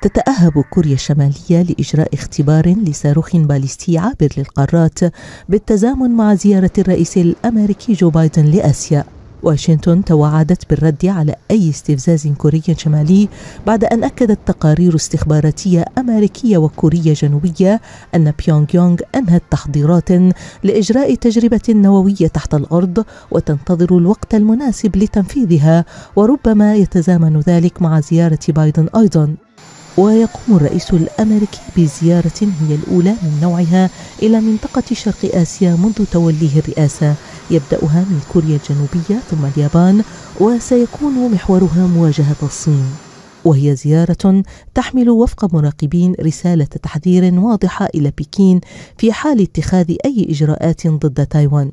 تتأهب كوريا الشمالية لإجراء اختبار لصاروخ باليستي عابر للقارات بالتزامن مع زيارة الرئيس الأمريكي جو بايدن لآسيا. واشنطن توعدت بالرد على أي استفزاز كوري شمالي بعد أن أكدت تقارير استخباراتية أمريكية وكورية جنوبية أن بيونغ يونغ أنهت تحضيرات لإجراء تجربة نووية تحت الأرض وتنتظر الوقت المناسب لتنفيذها، وربما يتزامن ذلك مع زيارة بايدن أيضا. ويقوم الرئيس الأمريكي بزيارة هي الأولى من نوعها إلى منطقة شرق آسيا منذ توليه الرئاسة، يبدأها من كوريا الجنوبية ثم اليابان، وسيكون محورها مواجهة الصين. وهي زيارة تحمل وفق مراقبين رسالة تحذير واضحة إلى بكين في حال اتخاذ أي إجراءات ضد تايوان.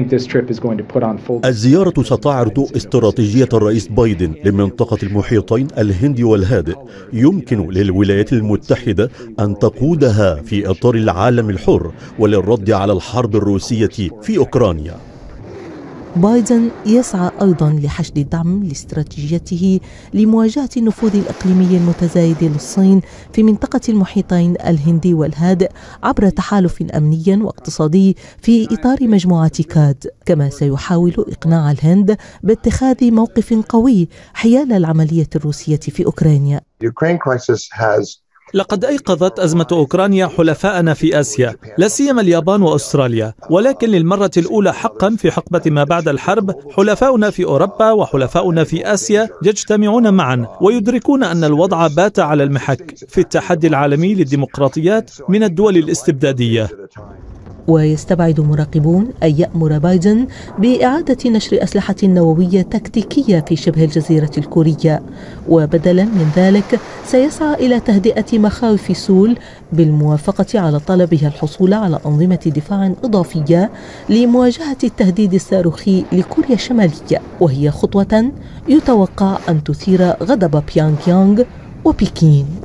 الزيارة ستعرض استراتيجية الرئيس بايدن لمنطقة المحيطين الهندي والهادئ، يمكن للولايات المتحدة أن تقودها في إطار العالم الحر وللرد على الحرب الروسية في أوكرانيا. بايدن يسعى أيضا لحشد الدعم لاستراتيجيته لمواجهة النفوذ الإقليمي المتزايد للصين في منطقة المحيطين الهندي والهادئ عبر تحالف أمني واقتصادي في إطار مجموعة كاد، كما سيحاول إقناع الهند باتخاذ موقف قوي حيال العملية الروسية في أوكرانيا. لقد أيقظت أزمة أوكرانيا حلفاءنا في آسيا، لا سيما اليابان وأستراليا، ولكن للمرة الأولى حقا في حقبة ما بعد الحرب حلفاؤنا في أوروبا وحلفاؤنا في آسيا يجتمعون معا ويدركون أن الوضع بات على المحك في التحدي العالمي للديمقراطيات من الدول الاستبدادية. ويستبعد مراقبون أن يأمر بايدن بإعادة نشر أسلحة نووية تكتيكية في شبه الجزيرة الكورية، وبدلا من ذلك سيسعى إلى تهدئة مخاوف سول بالموافقة على طلبها الحصول على أنظمة دفاع إضافية لمواجهة التهديد الصاروخي لكوريا الشمالية، وهي خطوة يتوقع أن تثير غضب بيونغ يانغ وبكين.